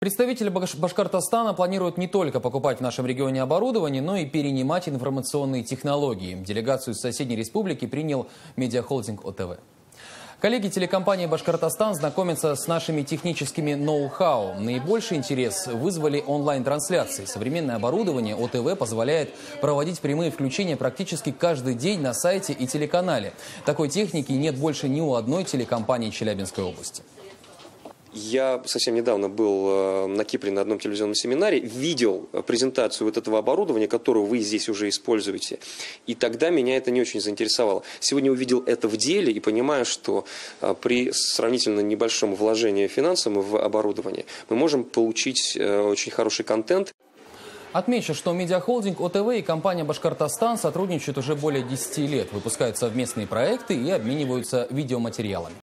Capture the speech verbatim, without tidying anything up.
Представители Баш- Башкортостана планируют не только покупать в нашем регионе оборудование, но и перенимать информационные технологии. Делегацию из соседней республики принял медиахолдинг ОТВ. Коллеги телекомпании «Башкортостан» знакомятся с нашими техническими ноу-хау. Наибольший интерес вызвали онлайн-трансляции. Современное оборудование ОТВ позволяет проводить прямые включения практически каждый день на сайте и телеканале. Такой техники нет больше ни у одной телекомпании Челябинской области. Я совсем недавно был на Кипре на одном телевизионном семинаре, видел презентацию вот этого оборудования, которое вы здесь уже используете, и тогда меня это не очень заинтересовало. Сегодня увидел это в деле и понимаю, что при сравнительно небольшом вложении финансовым в оборудование мы можем получить очень хороший контент. Отмечу, что медиахолдинг ОТВ и компания «Башкортостан» сотрудничают уже более десяти лет, выпускают совместные проекты и обмениваются видеоматериалами.